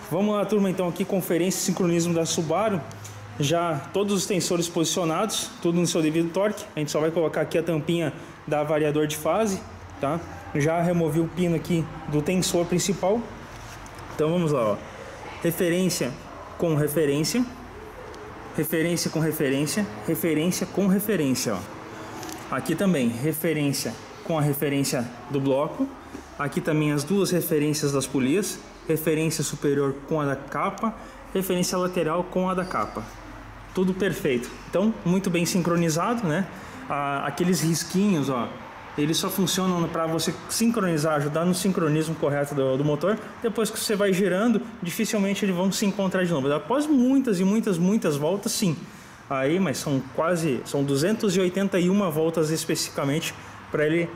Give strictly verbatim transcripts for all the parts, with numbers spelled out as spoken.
Vamos lá, turma, então aqui conferência e sincronismo da Subaru. Já todos os tensores posicionados, tudo no seu devido torque. A gente só vai colocar aqui a tampinha da variador de fase, tá? Já removi o pino aqui do tensor principal. Então vamos lá, ó. Referência com referência, referência com referência, referência com referência, ó. Aqui também referência com a referência do bloco. Aqui também as duas referências das polias, referência superior com a da capa, referência lateral com a da capa. Tudo perfeito. Então, muito bem sincronizado, né? Ah, aqueles risquinhos, ó, eles só funcionam para você sincronizar, ajudar no sincronismo correto do, do motor. Depois que você vai girando, dificilmente eles vão se encontrar de novo. Após muitas e muitas, muitas voltas, sim. Aí, mas são quase, são duzentas e oitenta e uma voltas especificamente para ele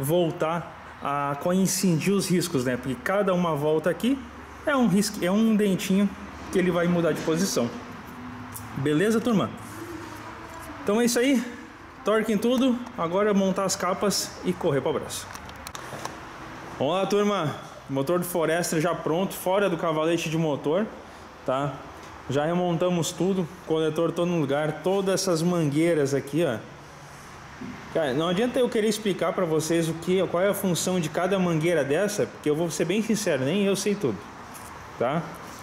voltar a coincidir os riscos, né? Porque cada uma volta aqui é um risco, é um dentinho que ele vai mudar de posição. Beleza, turma? Então é isso aí. Torque em tudo. Agora é montar as capas e correr para o abraço. Vamos lá, turma. Motor do Forester já pronto, fora do cavalete de motor, tá? Já remontamos tudo, coletor todo no lugar, todas essas mangueiras aqui, ó. Cara, não adianta eu querer explicar para vocês o que, qual é a função de cada mangueira dessa, porque eu vou ser bem sincero, nem eu sei tudo, tá?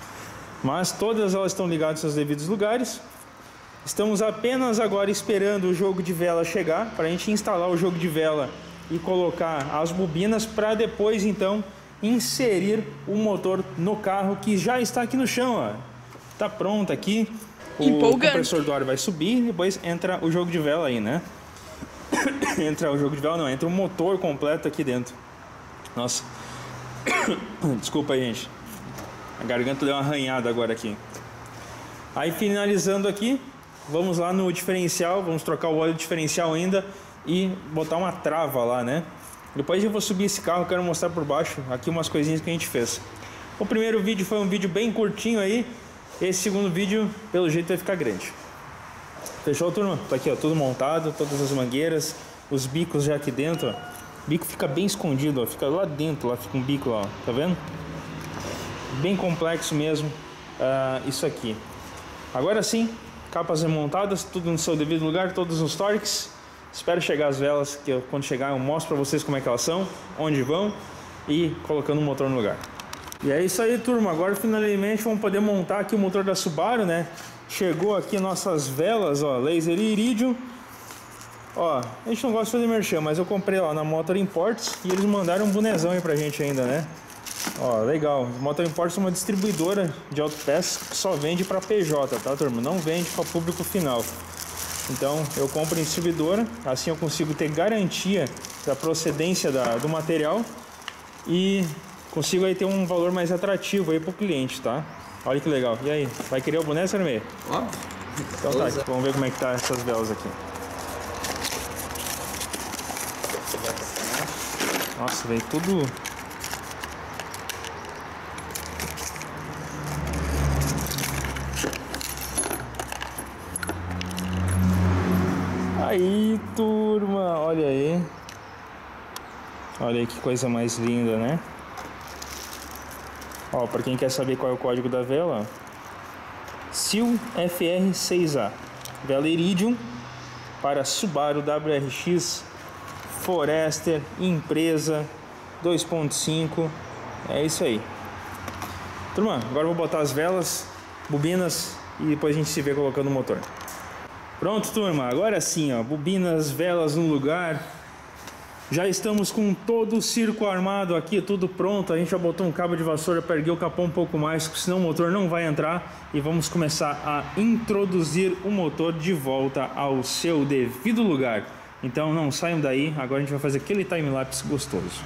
Mas todas elas estão ligadas aos seus devidos lugares. Estamos apenas agora esperando o jogo de vela chegar para a gente instalar o jogo de vela e colocar as bobinas para depois então inserir o motor no carro que já está aqui no chão, ó. Tá pronto aqui. O Empolgante. compressor do ar vai subir, depois entra o jogo de vela aí, né? Entra o jogo de vela, não, entra o motor completo aqui dentro. Nossa. Desculpa aí, gente. A garganta deu uma arranhada agora aqui. Aí finalizando aqui, vamos lá no diferencial, vamos trocar o óleo diferencial ainda e botar uma trava lá, né? Depois eu vou subir esse carro, quero mostrar por baixo aqui umas coisinhas que a gente fez. O primeiro vídeo foi um vídeo bem curtinho aí. Esse segundo vídeo, pelo jeito, vai ficar grande. Fechou, turma? Tá aqui, ó, tudo montado, todas as mangueiras, os bicos já aqui dentro, ó. O bico fica bem escondido, ó, fica lá dentro, lá fica um bico lá, ó, tá vendo? Bem complexo mesmo, uh, isso aqui. Agora sim, capas remontadas, tudo no seu devido lugar, todos os torques. Espero chegar as velas, que eu, quando chegar eu mostro pra vocês como é que elas são, onde vão e colocando o motor no lugar. E é isso aí, turma. Agora finalmente vamos poder montar aqui o motor da Subaru, né? Chegou aqui nossas velas, ó, laser e iridium. Ó, a gente não gosta de fazer merchan, mas eu comprei lá na Motor Imports e eles mandaram um bonezão aí pra gente ainda, né? Ó, legal. Motor Imports é uma distribuidora de autopeças que só vende para P J, tá, turma? Não vende para público final. Então eu compro em distribuidora, assim eu consigo ter garantia da procedência da, do material e consigo aí ter um valor mais atrativo aí pro cliente, tá? Olha que legal. E aí, vai querer o boné, Sarmei? Ó. Então tá, vamos ver como é que tá essas velas aqui. Nossa, veio tudo... Aí, turma, olha aí. Olha aí que coisa mais linda, né? Ó, para quem quer saber qual é o código da vela, S I L F R seis A, vela Iridium para Subaru W R X, Forester, empresa dois ponto cinco, é isso aí. Turma, agora eu vou botar as velas, bobinas e depois a gente se vê colocando o motor. Pronto, turma, agora sim, ó, bobinas, velas no lugar. Já estamos com todo o circo armado aqui, tudo pronto. A gente já botou um cabo de vassoura para erguer o capô um pouco mais, senão o motor não vai entrar. E vamos começar a introduzir o motor de volta ao seu devido lugar. Então não saiam daí, agora a gente vai fazer aquele time-lapse gostoso.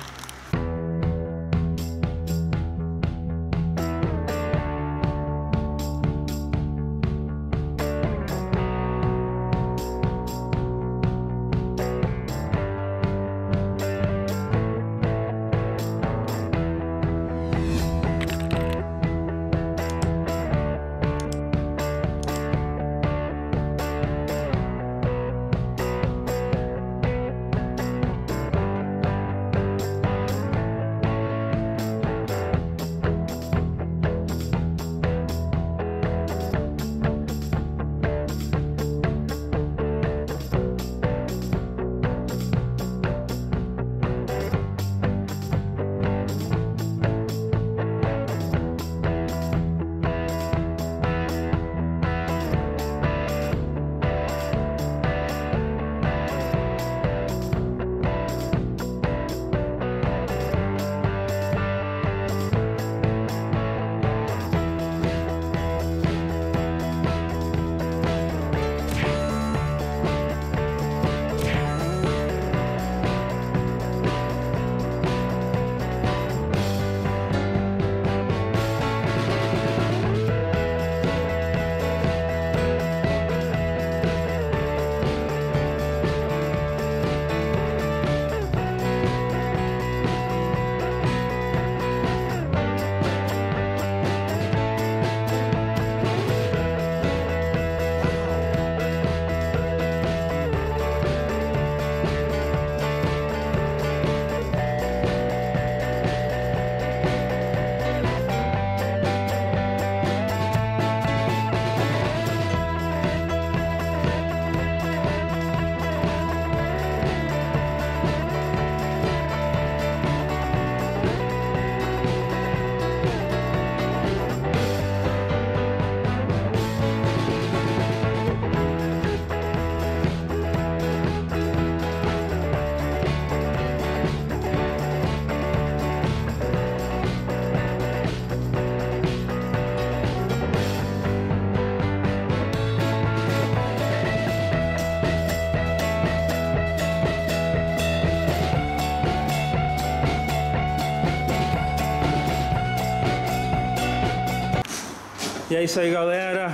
E é isso aí, galera.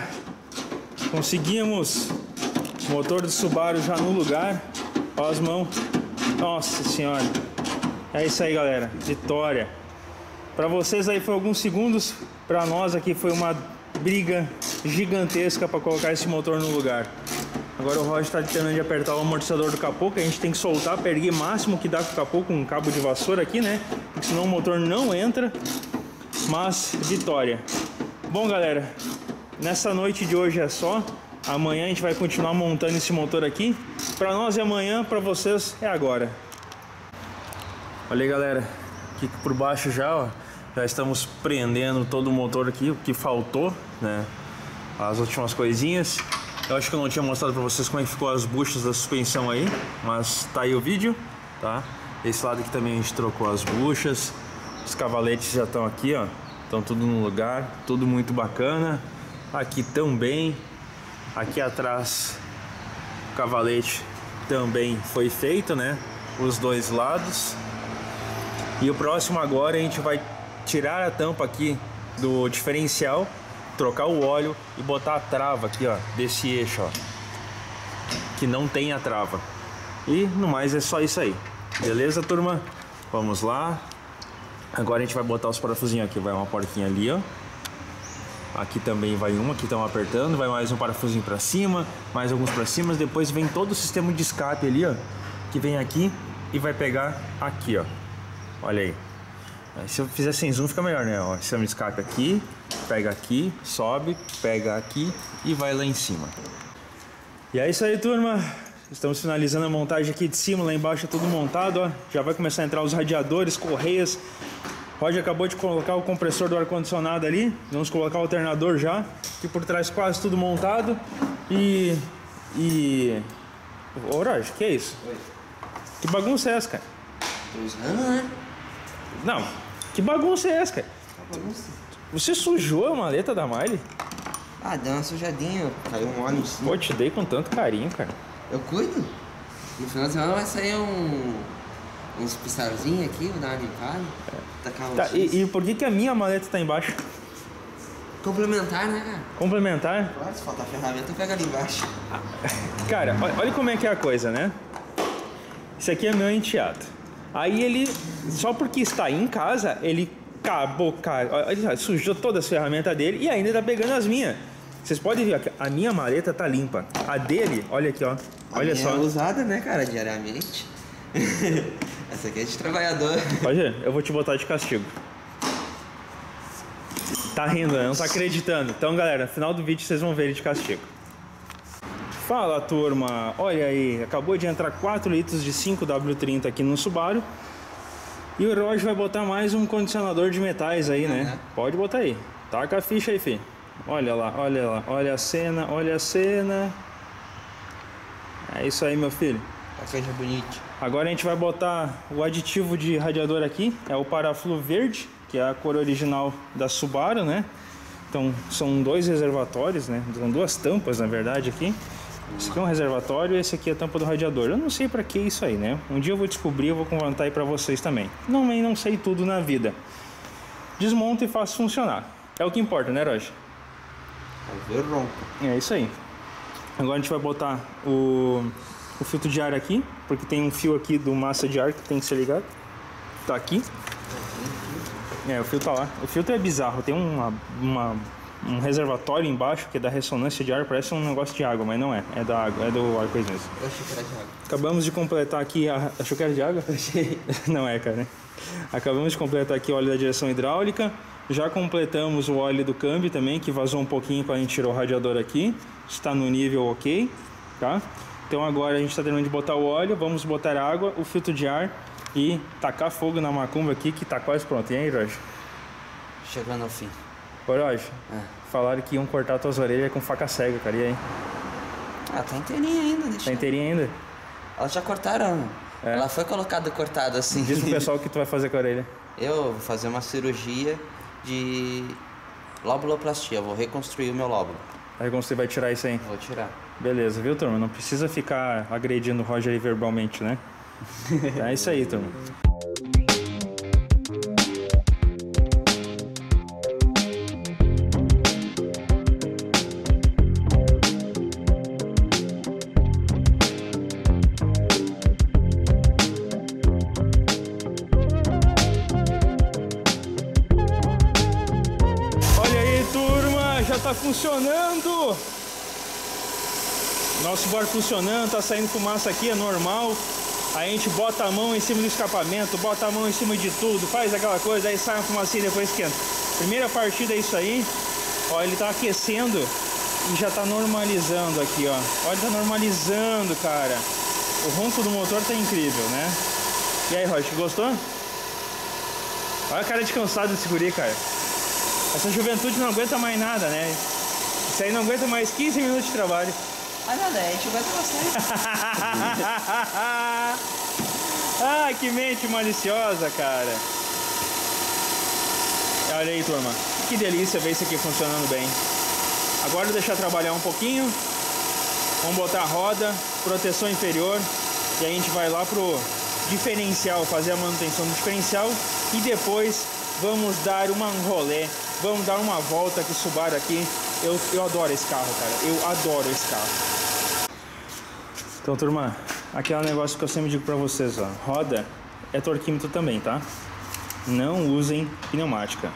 Conseguimos o motor do Subaru já no lugar. Ó as mãos. Nossa senhora. É isso aí, galera. Vitória. Para vocês aí foi alguns segundos. Para nós aqui foi uma briga gigantesca para colocar esse motor no lugar. Agora o Roger está tentando de apertar o amortecedor do capô, que a gente tem que soltar, perder o máximo que dá com o capô com um cabo de vassoura aqui, né? Porque senão o motor não entra. Mas vitória. Bom, galera, nessa noite de hoje é só. Amanhã a gente vai continuar montando esse motor aqui. Para nós é amanhã, para vocês é agora. Olha aí, galera, aqui por baixo já, ó, já estamos prendendo todo o motor aqui, o que faltou, né? As últimas coisinhas. Eu acho que eu não tinha mostrado para vocês como é que ficou as buchas da suspensão aí, mas tá aí o vídeo, tá? Esse lado aqui também a gente trocou as buchas. Os cavaletes já estão aqui, ó, estão tudo no lugar, tudo muito bacana. Aqui também, aqui atrás o cavalete também foi feito, né? Os dois lados. E o próximo agora a gente vai tirar a tampa aqui do diferencial, trocar o óleo e botar a trava aqui, ó, desse eixo, ó, que não tem a trava. E no mais é só isso aí. Beleza, turma? Vamos lá. Agora a gente vai botar os parafusinhos aqui. Vai uma porquinha ali, ó. Aqui também vai uma, que estão apertando. Vai mais um parafusinho para cima, mais alguns para cima. Depois vem todo o sistema de escape ali, ó, que vem aqui e vai pegar aqui, ó. Olha aí. Se eu fizer sem zoom fica melhor, né? Ó, sistema de escape aqui, pega aqui, sobe, pega aqui e vai lá em cima. E é isso aí, turma. Estamos finalizando a montagem aqui de cima. Lá embaixo é tudo montado, ó. Já vai começar a entrar os radiadores, correias. O Roger acabou de colocar o compressor do ar-condicionado ali. Vamos colocar o alternador já. Aqui por trás quase tudo montado. E... E... Ô, Roger, que é isso? Oi. Que bagunça é essa, cara? Tô usando, né? Não, que bagunça é essa, cara? Que bagunça? Você sujou a maleta da Miley? Ah, deu uma sujadinha, caiu um óleo em cima. Pô, te dei com tanto carinho, cara. Eu cuido. No final de semana vai sair um... uns pistarzinhos aqui, vou dar uma limpada. É. Tacar um Tá, e, e por que que a minha maleta tá embaixo? Complementar, né, cara? Complementar? Claro, se faltar ferramenta, pega ali embaixo. Cara, olha como é que é a coisa, né? Esse aqui é meu enteado. Aí ele, só porque está em casa, ele acabou, cara, ele sujou todas as ferramentas dele e ainda tá pegando as minhas. Vocês podem ver, a minha maleta tá limpa. A dele, olha aqui, ó. A olha minha só. é usada, né, cara, diariamente. Essa aqui é de trabalhador. Roger, eu vou te botar de castigo. Tá rindo, né? Não tá acreditando. Então, galera, no final do vídeo vocês vão ver ele de castigo. Fala, turma. Olha aí, acabou de entrar quatro litros de cinco W trinta aqui no Subaru. E o Roger vai botar mais um condicionador de metais aí, né? Uhum. Pode botar aí. Taca a ficha aí, filho. Olha lá, olha lá. Olha a cena, olha a cena. É isso aí, meu filho. A coisa bonita. Agora a gente vai botar o aditivo de radiador aqui. É o Paraflu verde, que é a cor original da Subaru, né? Então são dois reservatórios, né? São duas tampas, na verdade, aqui. Esse aqui é um reservatório e esse aqui é a tampa do radiador. Eu não sei pra que isso aí, né? Um dia eu vou descobrir, eu vou contar aí pra vocês também. Não, nem não sei tudo na vida. Desmonto e faço funcionar. É o que importa, né, Roger? Vai ver ronco. É isso aí. Agora a gente vai botar o, o filtro de ar aqui, porque tem um fio aqui do massa de ar que tem que ser ligado. Tá aqui. É, o fio tá lá. O filtro é bizarro, tem uma, uma, um reservatório embaixo que é da ressonância de ar, parece um negócio de água, mas não é, é da água, é do ar coisa mesmo. Eu achei que era de água. Acabamos de completar aqui a... Achou que era de água? Não é, cara. Acabamos de completar aqui o óleo da direção hidráulica. Já completamos o óleo do câmbio também, que vazou um pouquinho quando a gente tirou o radiador aqui. Está no nível ok, tá? Então agora a gente está terminando de botar o óleo, vamos botar água, o filtro de ar e tacar fogo na macumba aqui, que tá quase pronto. E aí, Roger? Chegando ao fim. Ô, Roger, É. falaram que iam cortar tuas orelhas com faca cega, cara. E aí? Ah, tá inteirinha ainda, deixa. Tá inteirinha ainda? Elas já cortaram. É. Ela foi colocada cortada assim. Diz pro pessoal o que tu vai fazer com a orelha. Eu vou fazer uma cirurgia de lobuloplastia. Eu vou reconstruir o meu lóbulo. Aí como você vai tirar isso aí? Vou tirar. Beleza, viu, turma? Não precisa ficar agredindo o Roger aí verbalmente, né? É isso aí, turma. tá funcionando! Nosso Subaru funcionando, tá saindo fumaça aqui, é normal. Aí a gente bota a mão em cima do escapamento, bota a mão em cima de tudo, faz aquela coisa, aí sai uma fumacinha e depois esquenta. Primeira partida é isso aí. Ó, ele tá aquecendo e já tá normalizando aqui, ó. Olha, tá normalizando, cara. O ronco do motor tá incrível, né? E aí, Rocha, gostou? Olha a cara de cansado desse guri, cara. Essa juventude não aguenta mais nada, né? Isso aí não aguenta mais quinze minutos de trabalho. Ah, não, né? A gente aguenta bastante. Ah, que mente maliciosa, cara. Olha aí, turma. Que delícia ver isso aqui funcionando bem. Agora deixar trabalhar um pouquinho. Vamos botar a roda, proteção inferior. E aí a gente vai lá pro diferencial, fazer a manutenção do diferencial. E depois vamos dar uma rolê. Vamos dar uma volta com o Subaru aqui. Eu, eu adoro esse carro, cara. Eu adoro esse carro. Então, turma, aquele negócio que eu sempre digo pra vocês, ó. Roda é torquímetro também, tá? Não usem pneumática.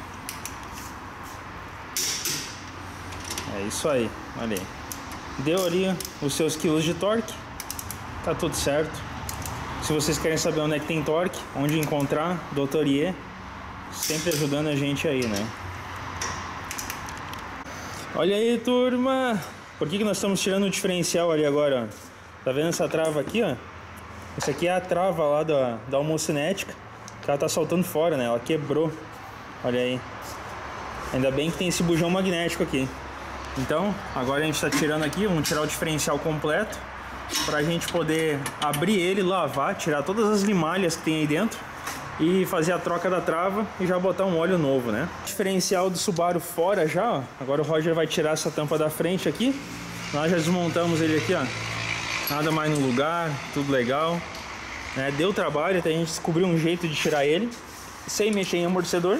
É isso aí, olha aí. Deu ali os seus quilos de torque. Tá tudo certo. Se vocês querem saber onde é que tem torque, onde encontrar, doutor Iê, sempre ajudando a gente aí, né? Olha aí, turma. Por que que nós estamos tirando o diferencial ali agora, ó? Tá vendo essa trava aqui, ó? Essa aqui é a trava lá da, da homocinética, que ela tá soltando fora, né? Ela quebrou. Olha aí. Ainda bem que tem esse bujão magnético aqui. Então, agora a gente tá tirando aqui, vamos tirar o diferencial completo, pra gente poder abrir ele, lavar, tirar todas as limalhas que tem aí dentro e fazer a troca da trava e já botar um óleo novo, né? Diferencial do Subaru fora já, ó. Agora o Roger vai tirar essa tampa da frente aqui. Nós já desmontamos ele aqui, ó. Nada mais no lugar, tudo legal, né? Deu trabalho até a gente descobrir um jeito de tirar ele sem mexer em amortecedor.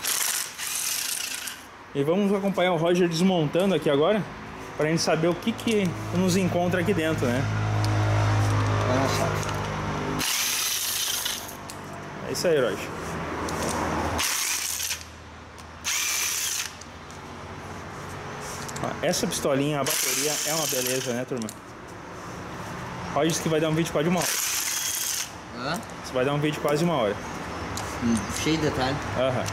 E vamos acompanhar o Roger desmontando aqui agora, para a gente saber o que que nos encontra aqui dentro, né? É isso aí, Roger. Essa pistolinha, a bateria é uma beleza, né, turma? Roger disse que vai dar um vídeo quase de uma hora. Hã? Você vai dar um vídeo quase uma hora. Hum, cheio de detalhe. Aham.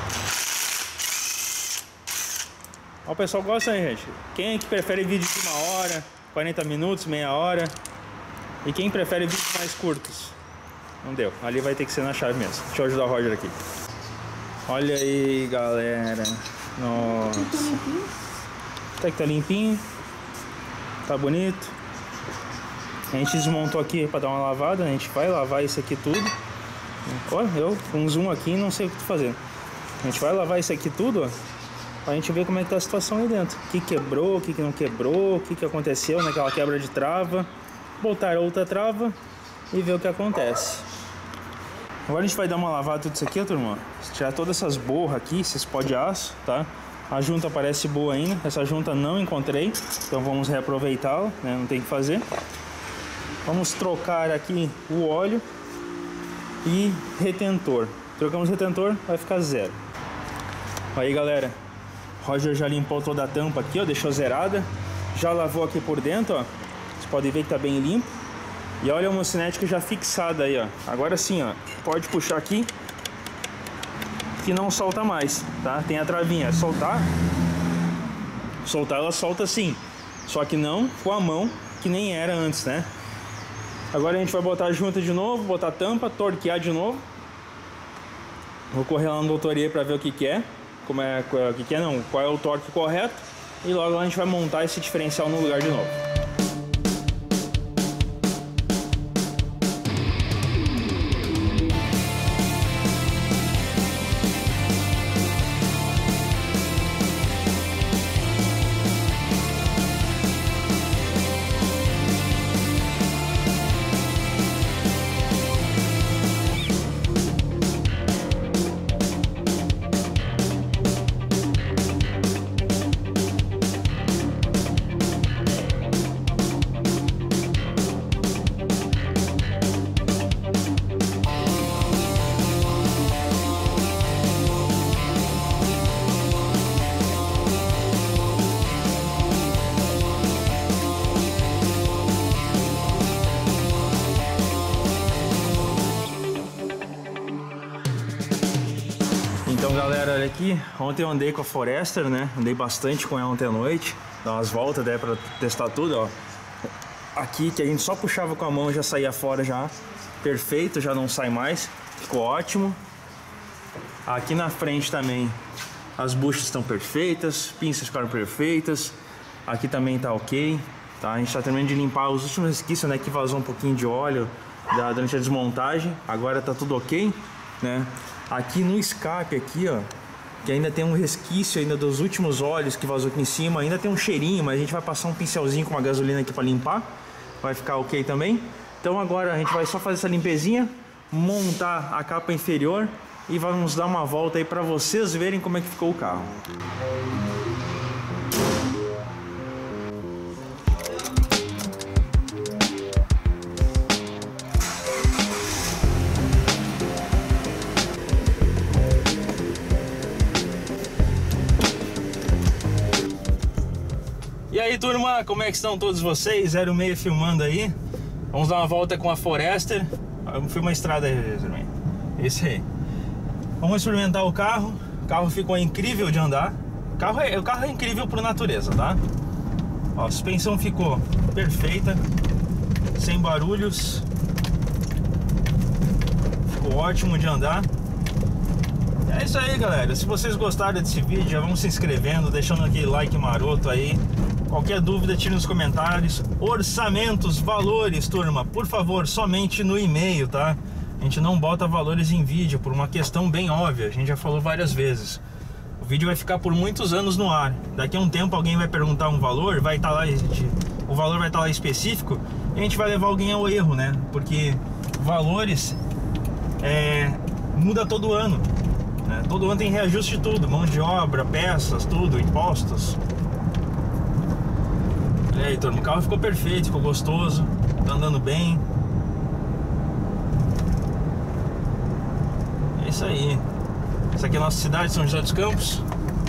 Ó, o pessoal gosta, né, gente? Quem é que prefere vídeo de uma hora, quarenta minutos, meia hora? E quem prefere vídeos mais curtos? Não deu. Ali vai ter que ser na chave mesmo. Deixa eu ajudar o Roger aqui. Olha aí, galera. Nossa. Até que tá limpinho. Tá bonito. A gente desmontou aqui para dar uma lavada. A gente vai lavar isso aqui tudo. Olha, eu com um zoom aqui não sei o que tô fazendo. A gente vai lavar isso aqui tudo, ó, pra gente ver como é que tá a situação aí dentro. O que quebrou, o que, que não quebrou, o que, que aconteceu naquela quebra de trava. Botar outra trava e ver o que acontece. Agora a gente vai dar uma lavada tudo isso aqui, ó, turma. Tirar todas essas borras aqui, esses pó de aço, tá? A junta parece boa ainda. Essa junta não encontrei, então vamos reaproveitá-la, né? Não tem o que fazer. Vamos trocar aqui o óleo e retentor. Trocamos o retentor, vai ficar zero. Aí, galera, Roger já limpou toda a tampa aqui, ó, deixou zerada. Já lavou aqui por dentro, ó. Vocês podem ver que tá bem limpo. E olha a homocinética já fixada aí, ó. Agora sim, ó, pode puxar aqui que não solta mais, tá? Tem a travinha, soltar. Soltar ela solta sim. Só que não com a mão, que nem era antes, né? Agora a gente vai botar a junta de novo, botar a tampa, torquear de novo. Vou correr lá no doutor Iê para ver o que que é. Como é, o que que é não, qual é o torque correto. E logo a gente vai montar esse diferencial no lugar de novo. Então galera, olha aqui, ontem eu andei com a Forester, né? Andei bastante com ela ontem à noite, dar umas voltas daí pra testar tudo, ó. Aqui que a gente só puxava com a mão já saía fora já, perfeito, já não sai mais, ficou ótimo. Aqui na frente também as buchas estão perfeitas, pinças ficaram perfeitas, aqui também tá ok, tá? A gente tá terminando de limpar os últimos resquícios, né? Que vazou um pouquinho de óleo da, durante a desmontagem, agora tá tudo ok, né? Aqui no escape aqui, ó, que ainda tem um resquício ainda dos últimos óleos que vazou aqui em cima, ainda tem um cheirinho, mas a gente vai passar um pincelzinho com uma gasolina aqui para limpar, vai ficar ok também. Então agora a gente vai só fazer essa limpezinha, montar a capa inferior e vamos dar uma volta aí para vocês verem como é que ficou o carro. E aí turma, como é que estão todos vocês? zero seis filmando aí. Vamos dar uma volta com a Forester. Vamos filmar a estrada aí, Zermain. Esse aí. Vamos experimentar o carro. O carro ficou incrível de andar. O carro é, o carro é incrível por natureza, tá? Ó, a suspensão ficou perfeita, sem barulhos. Ficou ótimo de andar. É isso aí, galera. Se vocês gostaram desse vídeo, já vão se inscrevendo, deixando aquele like maroto aí. Qualquer dúvida, tire nos comentários. Orçamentos, valores, turma, por favor, somente no e-mail, tá? A gente não bota valores em vídeo por uma questão bem óbvia. A gente já falou várias vezes. O vídeo vai ficar por muitos anos no ar. Daqui a um tempo alguém vai perguntar um valor, vai estar lá, o valor vai estar lá específico, e a gente vai levar alguém ao erro, né? Porque valores é, muda todo ano, né? Todo ano tem reajuste de tudo, mão de obra, peças, tudo, impostos. E aí, turma, o carro ficou perfeito, ficou gostoso, tá andando bem. É isso aí. Essa aqui é a nossa cidade, São José dos Campos.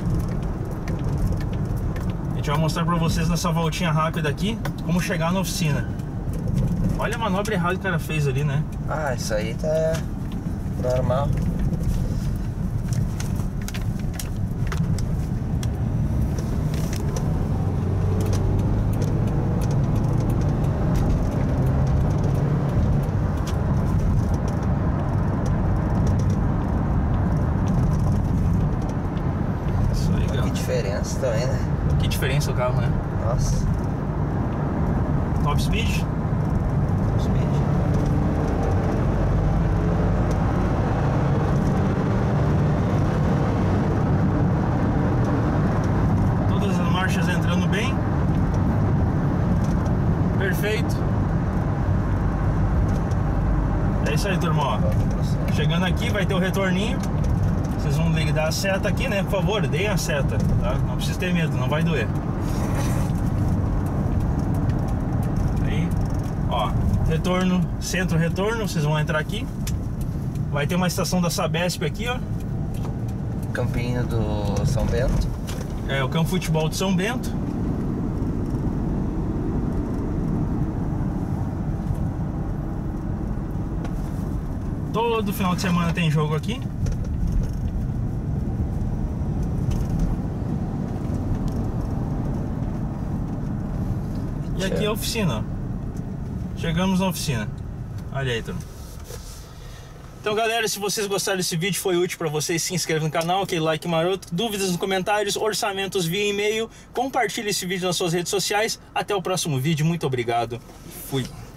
A gente vai mostrar pra vocês nessa voltinha rápida aqui como chegar na oficina. Olha a manobra errada que o cara fez ali, né? Ah, isso aí tá normal. Diferença também, né? Que diferença o carro, né? Nossa. Top speed? Top speed. Todas as marchas entrando bem. Perfeito. É isso aí, turma, ó. Chegando aqui vai ter o retorninho. Vocês vão dar a seta aqui, né? Por favor, deem a seta, tá? Não precisa ter medo, não vai doer. Aí, ó, retorno, centro retorno, vocês vão entrar aqui. Vai ter uma estação da Sabesp aqui, ó. Campinho do São Bento. É, o campo futebol de São Bento. Todo final de semana tem jogo aqui. E aqui é a oficina, ó. Chegamos na oficina. Olha aí, turma. Então, galera, se vocês gostaram desse vídeo, foi útil para vocês, se inscreve no canal, aquele like maroto, dúvidas nos comentários, orçamentos via e-mail, compartilhe esse vídeo nas suas redes sociais. Até o próximo vídeo, muito obrigado. Fui.